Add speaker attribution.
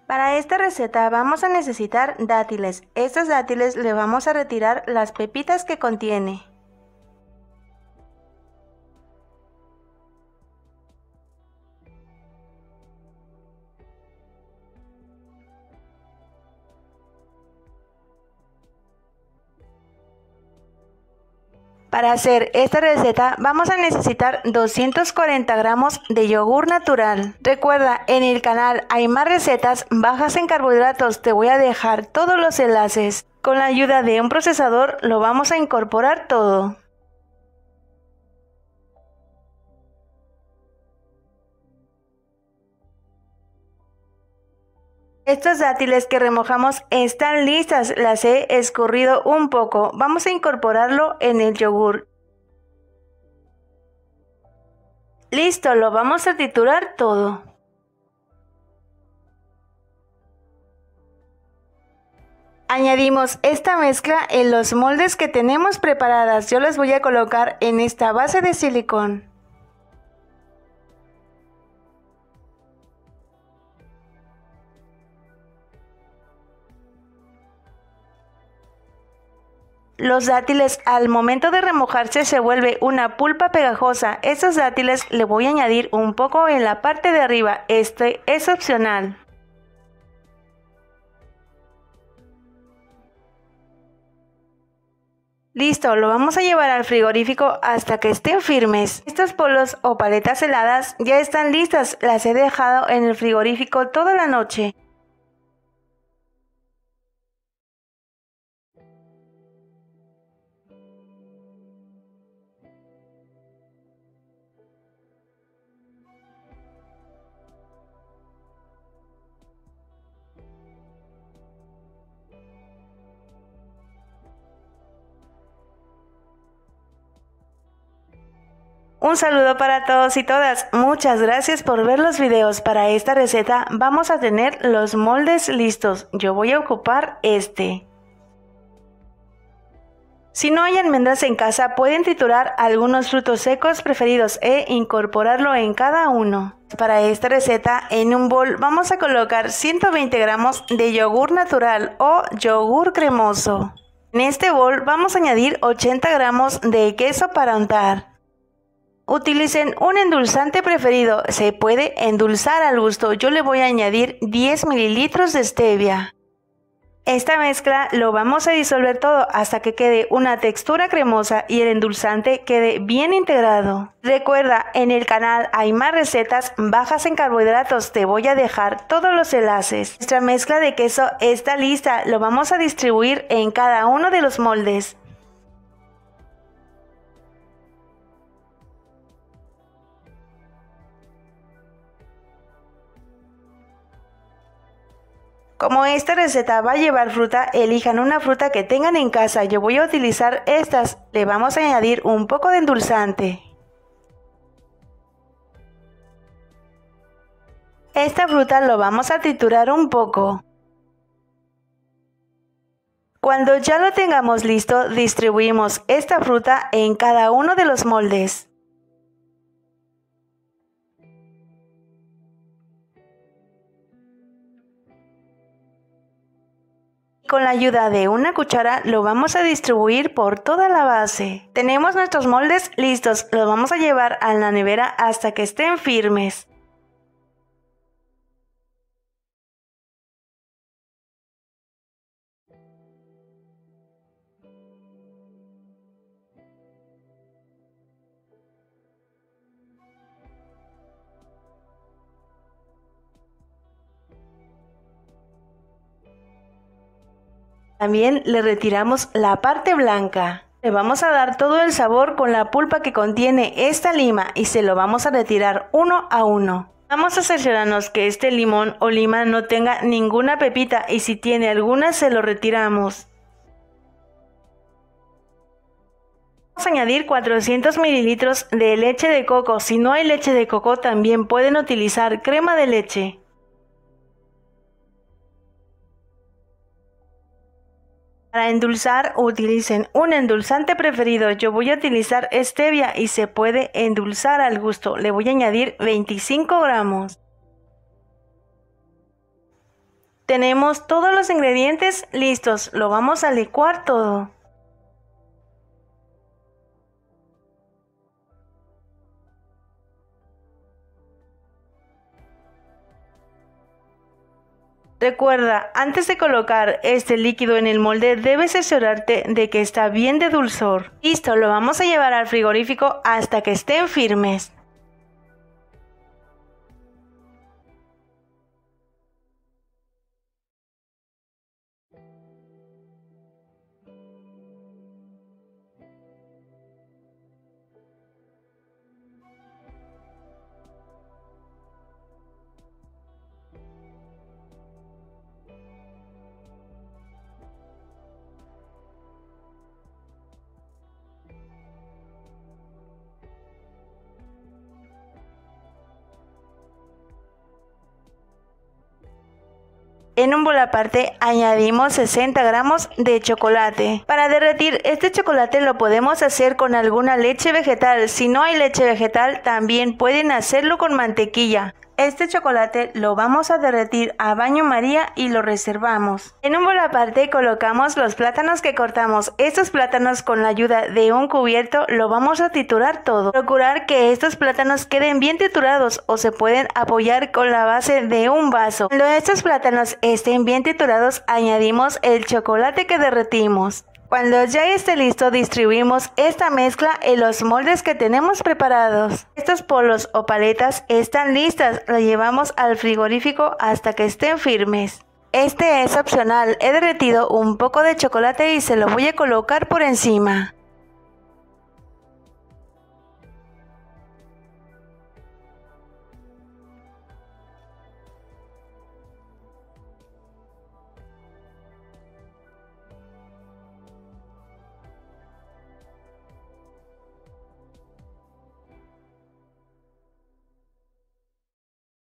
Speaker 1: Para esta receta vamos a necesitar dátiles. Estos dátiles le vamos a retirar las pepitas que contiene. Para hacer esta receta vamos a necesitar 240 gramos de yogur natural. Recuerda, en el canal hay más recetas bajas en carbohidratos, te voy a dejar todos los enlaces. Con la ayuda de un procesador lo vamos a incorporar todo. Estas dátiles que remojamos están listas, las he escurrido un poco. Vamos a incorporarlo en el yogur. Listo, lo vamos a triturar todo. Añadimos esta mezcla en los moldes que tenemos preparadas. Yo las voy a colocar en esta base de silicón. Los dátiles al momento de remojarse se vuelve una pulpa pegajosa. Estos dátiles le voy a añadir un poco en la parte de arriba. Este es opcional. Listo, lo vamos a llevar al frigorífico hasta que estén firmes. Estos polos o paletas heladas ya están listas. Las he dejado en el frigorífico toda la noche. Un saludo para todos y todas, muchas gracias por ver los videos. Para esta receta vamos a tener los moldes listos, yo voy a ocupar este. Si no hay almendras en casa pueden triturar algunos frutos secos preferidos e incorporarlo en cada uno. Para esta receta en un bol vamos a colocar 120 gramos de yogur natural o yogur cremoso. En este bol vamos a añadir 80 gramos de queso para untar. Utilicen un endulzante preferido, se puede endulzar al gusto. Yo le voy a añadir 10 mililitros de stevia. Esta mezcla lo vamos a disolver todo hasta que quede una textura cremosa y el endulzante quede bien integrado. Recuerda, en el canal hay más recetas bajas en carbohidratos, te voy a dejar todos los enlaces. Nuestra mezcla de queso está lista, lo vamos a distribuir en cada uno de los moldes. Como esta receta va a llevar fruta, elijan una fruta que tengan en casa. Yo voy a utilizar estas. Le vamos a añadir un poco de endulzante. Esta fruta lo vamos a triturar un poco. Cuando ya lo tengamos listo, distribuimos esta fruta en cada uno de los moldes. Con la ayuda de una cuchara lo vamos a distribuir por toda la base. Tenemos nuestros moldes listos, los vamos a llevar a la nevera hasta que estén firmes. También le retiramos la parte blanca. Le vamos a dar todo el sabor con la pulpa que contiene esta lima y se lo vamos a retirar uno a uno. Vamos a cerciorarnos que este limón o lima no tenga ninguna pepita y si tiene alguna se lo retiramos. Vamos a añadir 400 mililitros de leche de coco. Si no hay leche de coco también pueden utilizar crema de leche. Para endulzar utilicen un endulzante preferido. Yo voy a utilizar stevia y se puede endulzar al gusto. Le voy a añadir 25 gramos. Tenemos todos los ingredientes listos, lo vamos a licuar todo. Recuerda, antes de colocar este líquido en el molde, debes asegurarte de que está bien de dulzor. Listo, lo vamos a llevar al frigorífico hasta que estén firmes. En un bol aparte añadimos 60 gramos de chocolate. Para derretir este chocolate lo podemos hacer con alguna leche vegetal. Si no hay leche vegetal, también pueden hacerlo con mantequilla. Este chocolate lo vamos a derretir a baño María y lo reservamos. En un bol aparte colocamos los plátanos que cortamos. Estos plátanos, con la ayuda de un cubierto, lo vamos a triturar todo. Procurar que estos plátanos queden bien triturados o se pueden apoyar con la base de un vaso. Cuando estos plátanos estén bien triturados, añadimos el chocolate que derretimos. Cuando ya esté listo, distribuimos esta mezcla en los moldes que tenemos preparados. Estos polos o paletas están listas, las llevamos al frigorífico hasta que estén firmes. Este es opcional, he derretido un poco de chocolate y se lo voy a colocar por encima.